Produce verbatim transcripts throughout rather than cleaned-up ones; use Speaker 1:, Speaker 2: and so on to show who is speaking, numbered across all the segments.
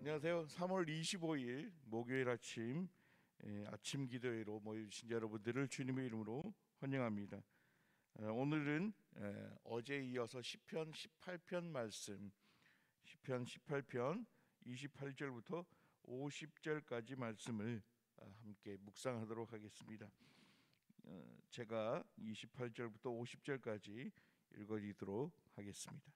Speaker 1: 안녕하세요. 삼월 이십오일 목요일 아침 에, 아침 기도회로 모여주신 여러분들을 주님의 이름으로 환영합니다. 에, 오늘은 에, 어제에 이어서 시편 십팔 편 말씀, 시편 십팔 편 이십팔 절부터 오십 절까지 말씀을 아, 함께 묵상하도록 하겠습니다. 어, 제가 이십팔 절부터 오십 절까지 읽어드리도록 하겠습니다.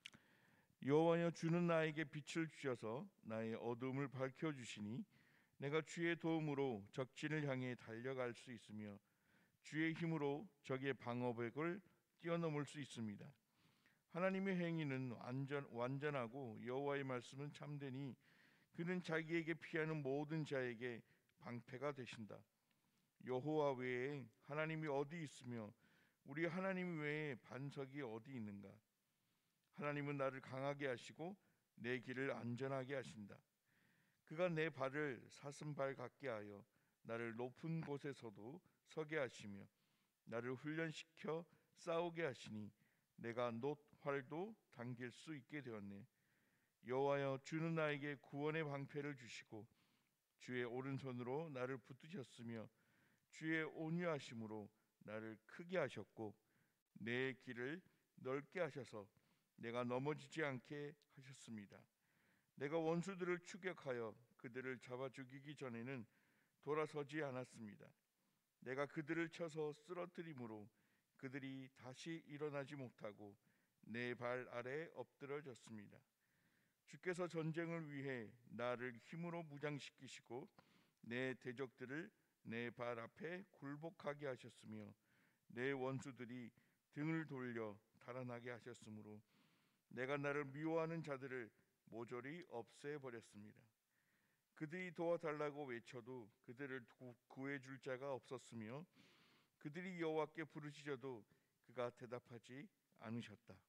Speaker 1: 여호와여, 주는 나에게 빛을 주셔서 나의 어두움을 밝혀주시니 내가 주의 도움으로 적진을 향해 달려갈 수 있으며 주의 힘으로 적의 방어벽을 뛰어넘을 수 있습니다. 하나님의 행위는 완전, 완전하고 여호와의 말씀은 참되니 그는 자기에게 피하는 모든 자에게 방패가 되신다. 여호와 외에 하나님이 어디 있으며 우리 하나님 외에 반석이 어디 있는가? 하나님은 나를 강하게 하시고 내 길을 안전하게 하신다. 그가 내 발을 사슴발 같게 하여 나를 높은 곳에서도 서게 하시며 나를 훈련시켜 싸우게 하시니 내가 놋 활도 당길 수 있게 되었네. 여호와여, 주는 나에게 구원의 방패를 주시고 주의 오른손으로 나를 붙드셨으며 주의 온유하심으로 나를 크게 하셨고 내 길을 넓게 하셔서 내가 넘어지지 않게 하셨습니다. 내가 원수들을 추격하여 그들을 잡아 죽이기 전에는 돌아서지 않았습니다. 내가 그들을 쳐서 쓰러뜨림으로 그들이 다시 일어나지 못하고 내 발 아래 엎드러졌습니다. 주께서 전쟁을 위해 나를 힘으로 무장시키시고 내 대적들을 내 발 앞에 굴복하게 하셨으며 내 원수들이 등을 돌려 달아나게 하셨으므로 내가 나를 미워하는 자들을 모조리 없애버렸습니다. 그들이 도와달라고 외쳐도 그들을 구해줄 자가 없었으며 그들이 여호와께 부르짖어도 그가 대답하지 않으셨다.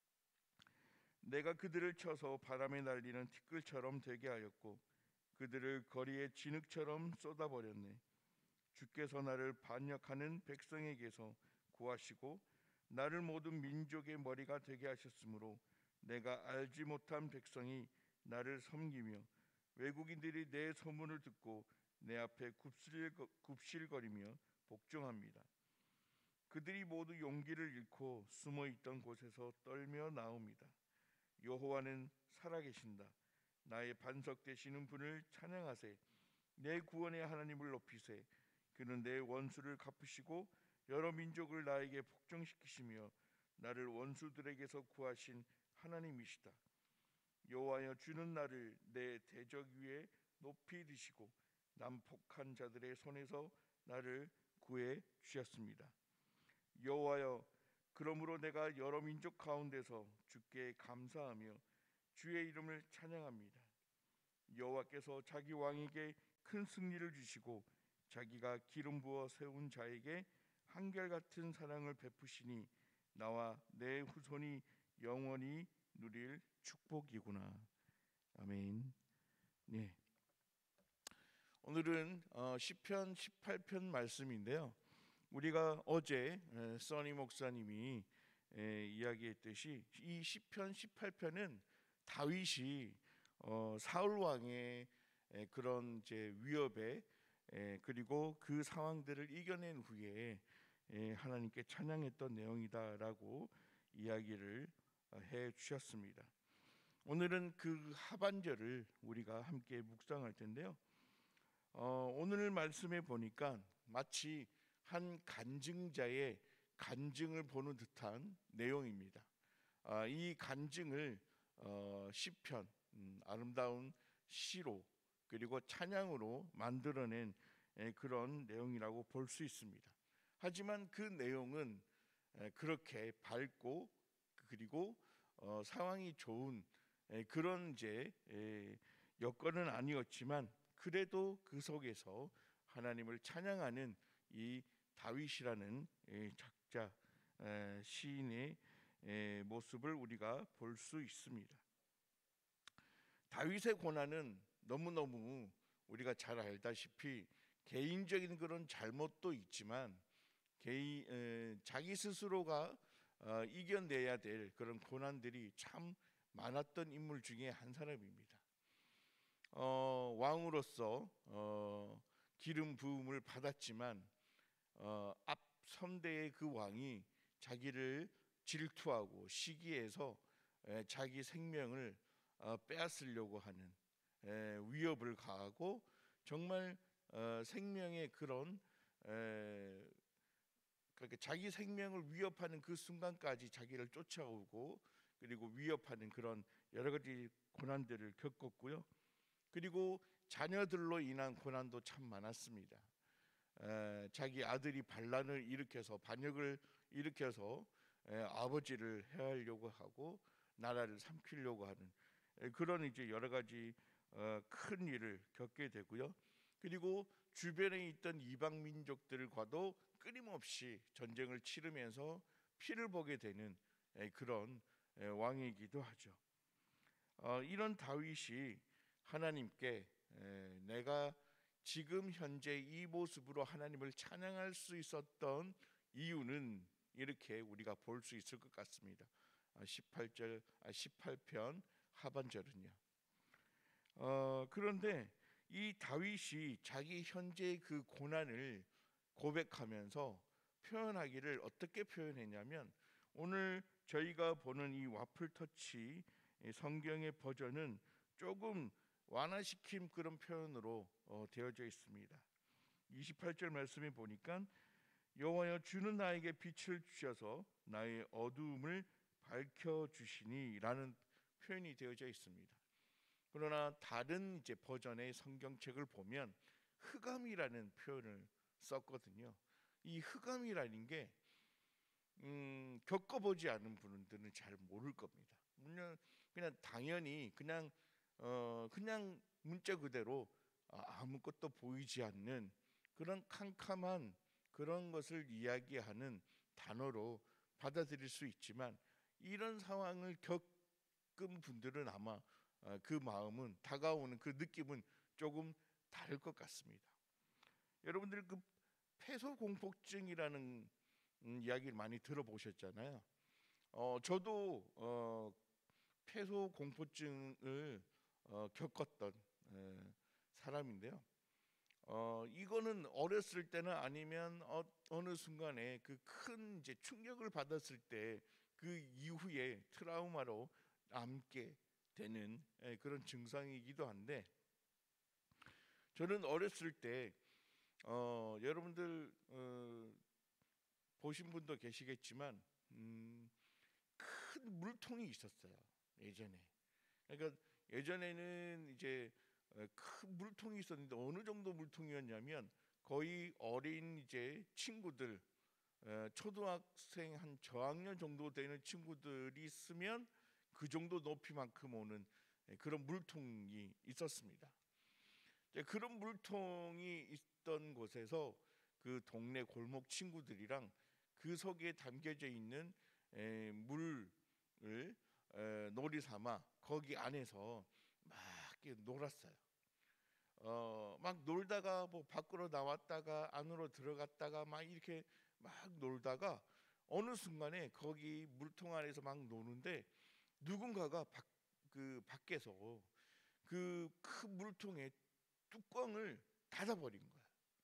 Speaker 1: 내가 그들을 쳐서 바람에 날리는 티끌처럼 되게 하였고 그들을 거리의 진흙처럼 쏟아버렸네. 주께서 나를 반역하는 백성에게서 구하시고 나를 모든 민족의 머리가 되게 하셨으므로 내가 알지 못한 백성이 나를 섬기며 외국인들이 내 소문을 듣고 내 앞에 굽실, 굽실거리며 복종합니다. 그들이 모두 용기를 잃고 숨어있던 곳에서 떨며 나옵니다. 여호와는 살아계신다. 나의 반석 되시는 분을 찬양하세. 내 구원의 하나님을 높이세. 그는 내 원수를 갚으시고 여러 민족을 나에게 복종시키시며 나를 원수들에게서 구하신 하나님이시다. 여호와여, 주는 나를 내 대적 위에 높이 드시고 난폭한 자들의 손에서 나를 구해 주셨습니다. 여호와여, 그러므로 내가 여러 민족 가운데서 주께 감사하며 주의 이름을 찬양합니다. 여호와께서 자기 왕에게 큰 승리를 주시고 자기가 기름 부어 세운 자에게 한결같은 사랑을 베푸시니 나와 내 후손이 영원히 누릴 축복이구나. 아멘. 네. 오늘은 어, 시편 십팔 편 말씀인데요. 우리가 어제 에, 써니 목사님이 에, 이야기했듯이 이 시편 십팔 편은 다윗이 어, 사울 왕의 에, 그런 이제 위협에 에, 그리고 그 상황들을 이겨낸 후에 에, 하나님께 찬양했던 내용이다라고 이야기를 해 주셨습니다. 오늘은 그 하반절을 우리가 함께 묵상할 텐데요. 어, 오늘 말씀에 보니까 마치 한 간증자의 간증을 보는 듯한 내용입니다. 아, 이 간증을 어, 시편, 음, 아름다운 시로 그리고 찬양으로 만들어낸 에, 그런 내용이라고 볼 수 있습니다. 하지만 그 내용은 에, 그렇게 밝고 그리고 어, 상황이 좋은 에, 그런 이제 에, 여건은 아니었지만 그래도 그 속에서 하나님을 찬양하는 이 다윗이라는 에, 작자 에, 시인의 에, 모습을 우리가 볼 수 있습니다. 다윗의 고난은 너무너무 우리가 잘 알다시피 개인적인 그런 잘못도 있지만 개인, 에, 자기 스스로가 어, 이겨내야 될 그런 고난들이 참 많았던 인물 중에 한 사람입니다. 어, 왕으로서 어, 기름 부음을 받았지만 어, 앞 선대의 그 왕이 자기를 질투하고 시기해서 에, 자기 생명을 어, 빼앗으려고 하는 에, 위협을 가하고 정말 어, 생명의 그런 에, 그러니까 자기 생명을 위협하는 그 순간까지 자기를 쫓아오고 그리고 위협하는 그런 여러 가지 고난들을 겪었고요. 그리고 자녀들로 인한 고난도 참 많았습니다. 에, 자기 아들이 반란을 일으켜서 반역을 일으켜서 에, 아버지를 해하려고 하고 나라를 삼키려고 하는 에, 그런 이제 여러 가지 어, 큰 일을 겪게 되고요. 그리고 주변에 있던 이방 민족들과도 끊임없이 전쟁을 치르면서 피를 보게 되는 에, 그런 에, 왕이기도 하죠. 어, 이런 다윗이 하나님께 에, 내가 지금 현재 이 모습으로 하나님을 찬양할 수 있었던 이유는 이렇게 우리가 볼 수 있을 것 같습니다. 십팔 절, 십팔 편 하반절은요. 어, 그런데 이 다윗이 자기 현재의 그 고난을 고백하면서 표현하기를 어떻게 표현했냐면 오늘 저희가 보는 이 와플 터치 성경의 버전은 조금 완화시킨 그런 표현으로 어, 되어져 있습니다. 이십팔 절 말씀에 보니까 여호와여 주는 나에게 빛을 주셔서 나의 어두움을 밝혀 주시니라는 표현이 되어져 있습니다. 그러나 다른 이제 버전의 성경책을 보면 흑암이라는 표현을 썼거든요. 이 흑암이라는 게 음, 겪어보지 않은 분들은 잘 모를 겁니다. 그냥 그냥 당연히 그냥 어, 그냥 문자 그대로 아무것도 보이지 않는 그런 캄캄한 그런 것을 이야기하는 단어로 받아들일 수 있지만 이런 상황을 겪은 분들은 아마 어, 그 마음은 다가오는 그 느낌은 조금 다를 것 같습니다. 여러분들 그 폐소공포증이라는 음, 이야기를 많이 들어보셨잖아요. 어, 저도 어, 폐소공포증을 어, 겪었던 에, 사람인데요. 어, 이거는 어렸을 때는 아니면 어, 어느 순간에 그 큰 이제 충격을 받았을 때 그 이후에 트라우마로 남게 되는 에, 그런 증상이기도 한데 저는 어렸을 때 어, 여러분들 어, 보신 분도 계시겠지만 음, 큰 물통이 있었어요 예전에. 그러니까 예전에는 이제 어, 큰 물통이 있었는데 어느 정도 물통이었냐면 거의 어린 이제 친구들 어, 초등학생 한 저학년 정도 되는 친구들이 쓰면 그 정도 높이만큼 오는 예, 그런 물통이 있었습니다. 그런 물통이 있던 곳에서 그 동네 골목 친구들이랑 그 속에 담겨져 있는 에, 물을 에, 놀이 삼아 거기 안에서 막 놀았어요. 어, 막 놀다가 뭐 밖으로 나왔다가 안으로 들어갔다가 막 이렇게 막 놀다가 어느 순간에 거기 물통 안에서 막 노는데 누군가가 밖, 그 밖에서 그 큰 물통에 뚜껑을 닫아버린 거야.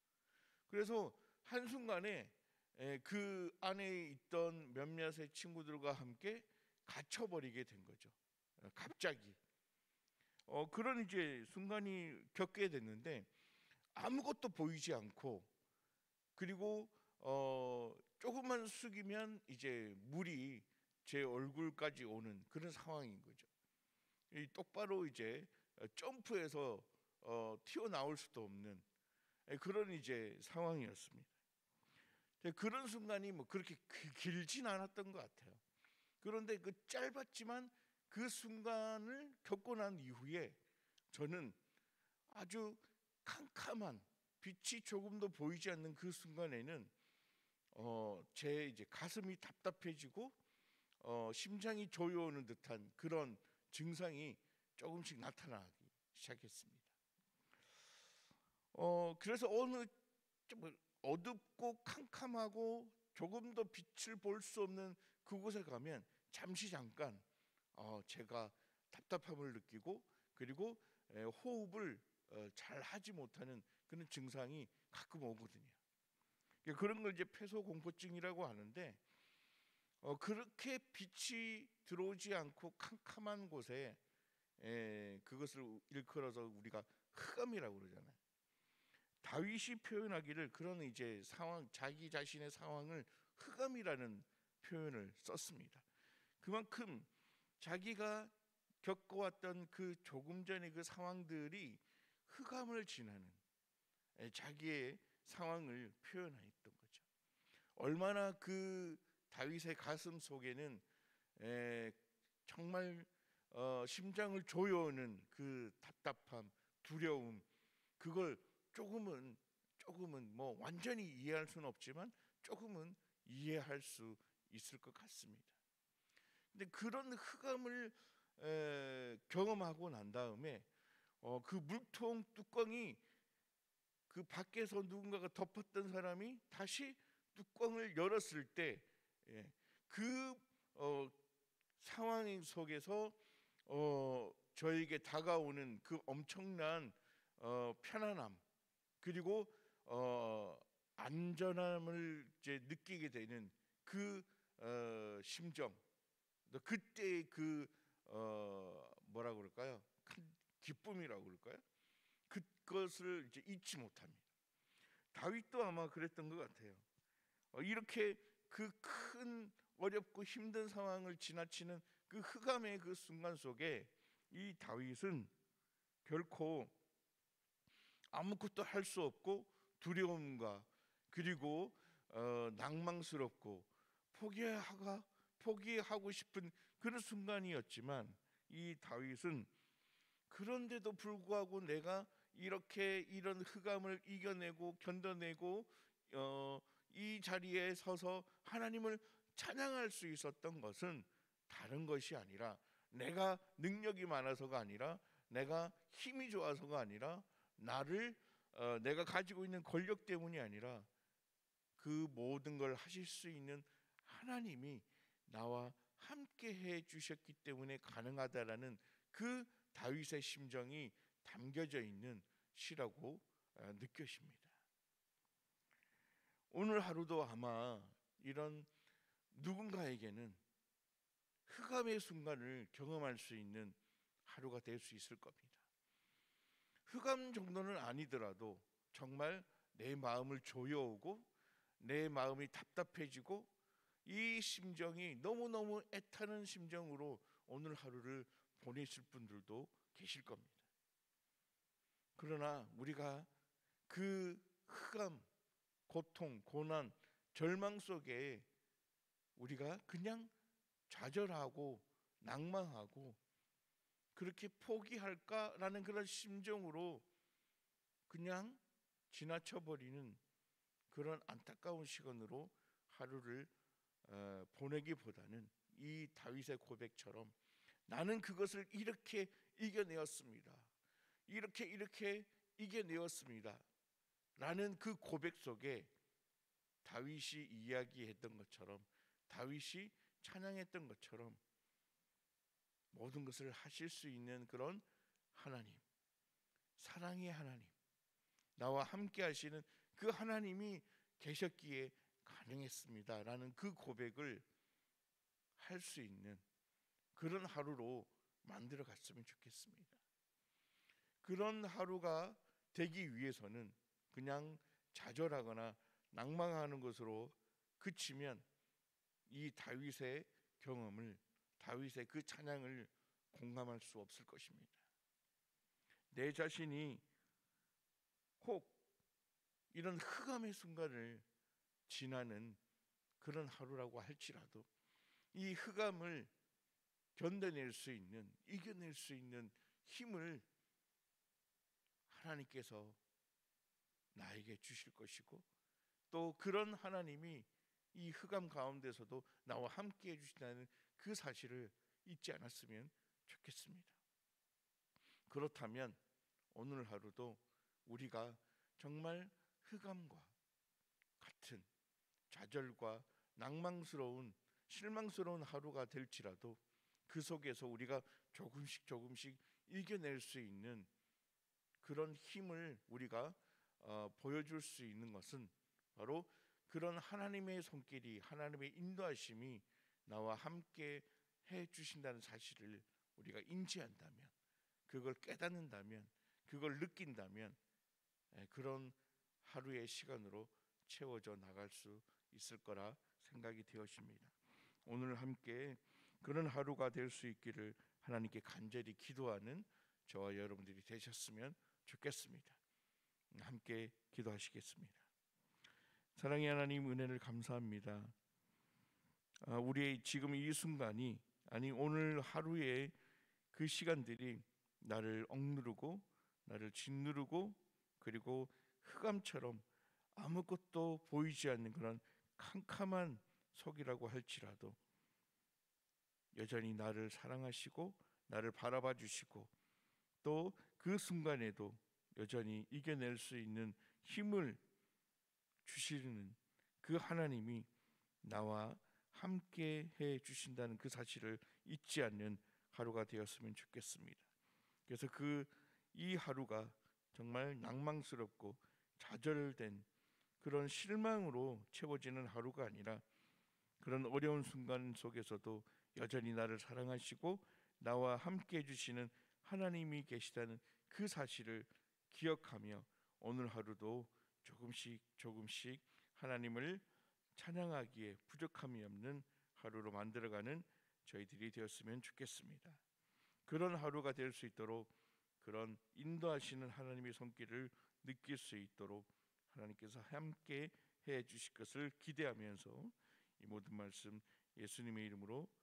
Speaker 1: 그래서 한순간에 에, 그 안에 있던 몇몇의 친구들과 함께 갇혀버리게 된 거죠. 어, 갑자기 어, 그런 이제 순간이 겪게 됐는데 아무것도 보이지 않고 그리고 어, 조금만 숙이면 이제 물이 제 얼굴까지 오는 그런 상황인 거죠. 이 똑바로 이제 점프해서 어, 튀어나올 수도 없는 그런 이제 상황이었습니다. 그런 순간이 뭐 그렇게 길진 않았던 것 같아요. 그런데 그 짧았지만 그 순간을 겪고 난 이후에 저는 아주 캄캄한 빛이 조금도 보이지 않는 그 순간에는 어, 제 이제 가슴이 답답해지고 어, 심장이 조여오는 듯한 그런 증상이 조금씩 나타나기 시작했습니다. 어, 그래서 어느 좀 어둡고 캄캄하고 조금 더 빛을 볼 수 없는 그곳에 가면 잠시 잠깐 어, 제가 답답함을 느끼고 그리고 에, 호흡을 어, 잘 하지 못하는 그런 증상이 가끔 오거든요. 그러니까 그런 걸 이제 폐소공포증이라고 하는데, 어, 그렇게 빛이 들어오지 않고 캄캄한 곳에 에, 그것을 일컬어서 우리가 흑암이라고 그러잖아요. 다윗이 표현하기를 그런 이제 상황, 자기 자신의 상황을 흑암이라는 표현을 썼습니다. 그만큼 자기가 겪어왔던 그 조금 전의 그 상황들이 흑암을 지나는 자기의 상황을 표현했던 거죠. 얼마나 그 다윗의 가슴 속에는 에, 정말 어, 심장을 조여오는 그 답답함, 두려움, 그걸 조금은 조금은 뭐 완전히 이해할 수는 없지만 조금은 이해할 수 있을 것 같습니다. 근데 그런 흑암을 에, 경험하고 난 다음에 어, 그 물통 뚜껑이 그 밖에서 누군가가 덮었던 사람이 다시 뚜껑을 열었을 때, 예, 그 어, 상황 속에서 어, 저에게 다가오는 그 엄청난 어, 편안함, 그리고 어, 안전함을 이제 느끼게 되는 그 어, 심정, 그때 그 어, 뭐라 그럴까요? 큰 기쁨이라고 그럴까요? 그것을 이제 잊지 못합니다. 다윗도 아마 그랬던 것 같아요. 어, 이렇게 그 큰 어렵고 힘든 상황을 지나치는 그 흑암의 그 순간 속에 이 다윗은 결코 아무것도 할 수 없고 두려움과 그리고 어, 낭망스럽고 포기하가 포기하고 싶은 그런 순간이었지만, 이 다윗은 그런데도 불구하고 내가 이렇게 이런 흑암을 이겨내고 견뎌내고 어, 이 자리에 서서 하나님을 찬양할 수 있었던 것은 다른 것이 아니라, 내가 능력이 많아서가 아니라, 내가 힘이 좋아서가 아니라, 나를 어, 내가 가지고 있는 권력 때문이 아니라, 그 모든 걸 하실 수 있는 하나님이 나와 함께 해 주셨기 때문에 가능하다라는 그 다윗의 심정이 담겨져 있는 시라고 어, 느껴집니다. 오늘 하루도 아마 이런 누군가에게는 흑암의 순간을 경험할 수 있는 하루가 될 수 있을 겁니다. 흑암 정도는 아니더라도 정말 내 마음을 조여오고 내 마음이 답답해지고 이 심정이 너무너무 애타는 심정으로 오늘 하루를 보내실 분들도 계실 겁니다. 그러나 우리가 그 흑암, 고통, 고난, 절망 속에 우리가 그냥 좌절하고 낭망하고 그렇게 포기할까라는 그런 심정으로 그냥 지나쳐버리는 그런 안타까운 시간으로 하루를 어, 보내기보다는 이 다윗의 고백처럼 나는 그것을 이렇게 이겨내었습니다, 이렇게 이렇게 이겨내었습니다 라는 그 고백 속에 다윗이 이야기했던 것처럼, 다윗이 찬양했던 것처럼 모든 것을 하실 수 있는 그런 하나님, 사랑의 하나님, 나와 함께 하시는 그 하나님이 계셨기에 가능했습니다 라는 그 고백을 할 수 있는 그런 하루로 만들어 갔으면 좋겠습니다. 그런 하루가 되기 위해서는 그냥 좌절하거나 낭망하는 것으로 그치면 이 다윗의 경험을, 다윗의 그 찬양을 공감할 수 없을 것입니다. 내 자신이 혹 이런 흑암의 순간을 지나는 그런 하루라고 할지라도 이 흑암을 견뎌낼 수 있는, 이겨낼 수 있는 힘을 하나님께서 나에게 주실 것이고, 또 그런 하나님이 이 흑암 가운데서도 나와 함께 해주신다는 그 사실을 잊지 않았으면 좋겠습니다. 그렇다면 오늘 하루도 우리가 정말 흑암과 같은 좌절과 낭망스러운 실망스러운 하루가 될지라도 그 속에서 우리가 조금씩 조금씩 이겨낼 수 있는 그런 힘을 우리가 어, 보여줄 수 있는 것은 바로 그런 하나님의 손길이, 하나님의 인도하심이 나와 함께 해 주신다는 사실을 우리가 인지한다면, 그걸 깨닫는다면, 그걸 느낀다면 그런 하루의 시간으로 채워져 나갈 수 있을 거라 생각이 되어집니다. 오늘 함께 그런 하루가 될 수 있기를 하나님께 간절히 기도하는 저와 여러분들이 되셨으면 좋겠습니다. 함께 기도하시겠습니다. 사랑의 하나님, 은혜를 감사합니다. 우리의 지금 이 순간이, 아니 오늘 하루의 그 시간들이 나를 억누르고 나를 짓누르고 그리고 흑암처럼 아무것도 보이지 않는 그런 캄캄한 속이라고 할지라도 여전히 나를 사랑하시고 나를 바라봐 주시고 또 그 순간에도 여전히 이겨낼 수 있는 힘을 주시는 그 하나님이 나와 함께 해 주신다는 그 사실을 잊지 않는 하루가 되었으면 좋겠습니다. 그래서 그 이 하루가 정말 낭망스럽고 좌절된 그런 실망으로 채워지는 하루가 아니라 그런 어려운 순간 속에서도 여전히 나를 사랑하시고 나와 함께 해주시는 하나님이 계시다는 그 사실을 기억하며 오늘 하루도 조금씩 조금씩 하나님을 찬양하기에 부족함이 없는 하루로 만들어가는 저희들이 되었으면 좋겠습니다. 그런 하루가 될 수 있도록 그런 인도하시는 하나님의 손길을 느낄 수 있도록 하나님께서 함께 해 주실 것을 기대하면서 이 모든 말씀 예수님의 이름으로